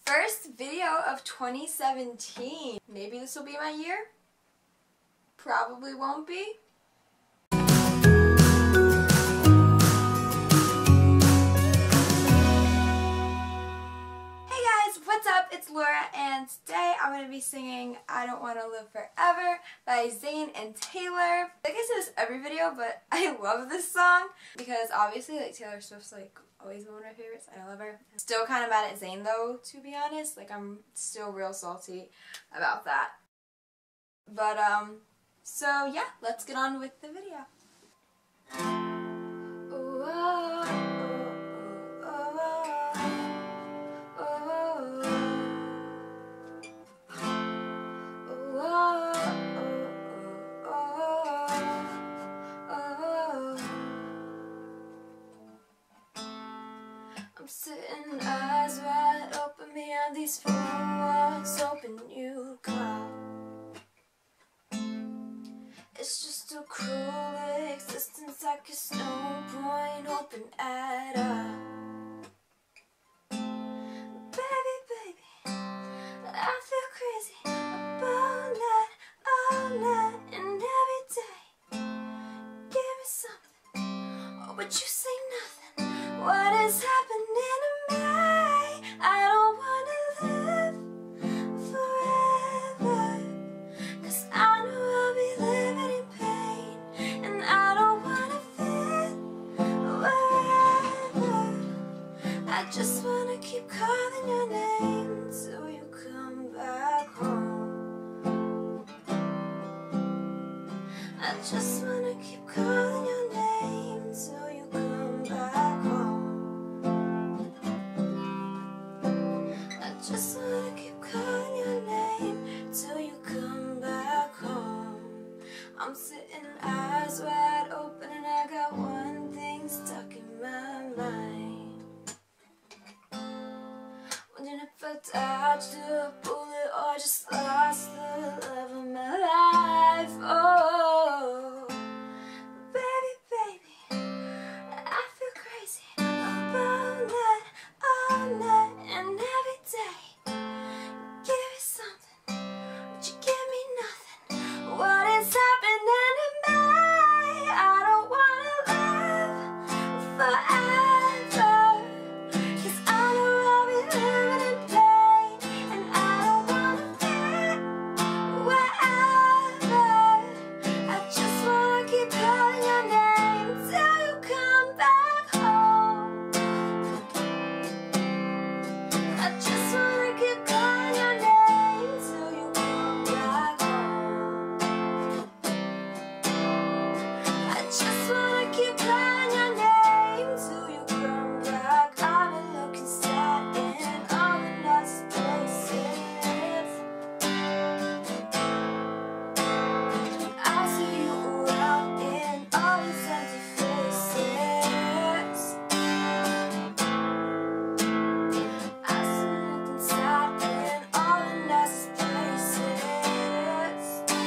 First video of 2017. Maybe this will be my year. Probably won't be. What's up? It's Laura, and today I'm going to be singing I Don't Want to Live Forever by Zayn and Taylor. Like I say this every video, but I love this song because obviously like Taylor Swift's like always one of my favorites. I love her. Still kind of mad at Zayn though, to be honest. Like I'm still real salty about that. But so yeah, let's get on with the video. I'm sitting eyes wide open behind these four walls, hoping you call. It's just a cruel existence, I guess no point hoping at all. Baby, baby, I feel crazy about that all night and every day. Give me something, oh, but you say nothing. What is happening to me? I don't wanna live forever, 'cause I know I'll be living in pain, and I don't wanna fit wherever. I just wanna keep calling your name till you come back home. I just wanna keep calling your name till you come back home. Just wanna keep calling your name till you come back home. I'm sitting eyes wide open and I got one thing stuck in my mind. Wondering if I dodged a bullet or just lost the love of my life. Oh, baby, baby, I feel crazy about that all night and every day. Give me something, but you give me nothing. What is happening to me? I don't wanna live forever, 'cause I know I'll be living in pain, and I don't wanna fit wherever. I just wanna keep calling your name till you come back home. I just wanna keep calling your name till you come back home. I just wanna keep calling your name till you come back. I've been looking sad in all the nice places. I see you around in all these empty faces. I see nothing sad in all the nice places.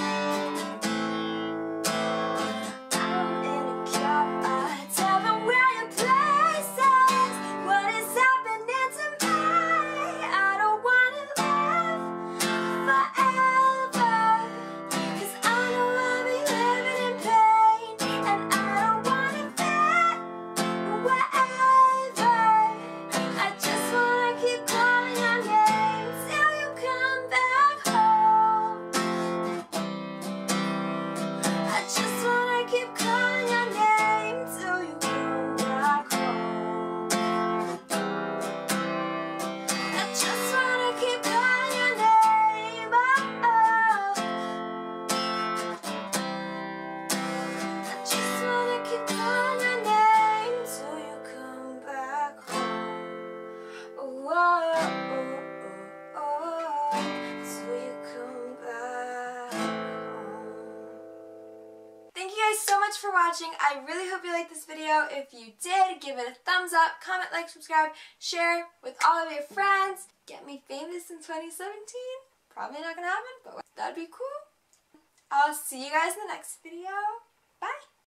I'm in a cab, I tell them where your place is. What is happening to me? I don't wanna live forever, 'cause I know I'll be living in pain, and I don't wanna fit wherever. I just wanna keep calling your name till you come back home. I just wanna keep calling your name till you come back home. I just wanna keep calling your name. Oh. I just wanna keep calling your name till you come back home. Oh, till you come back home. Thank you guys so much for watching. I really hope you liked this video. If you did, give it a thumbs up, comment, like, subscribe, share with all of your friends. Get me famous in 2017. Probably not gonna happen, but that'd be cool. I'll see you guys in the next video. Bye!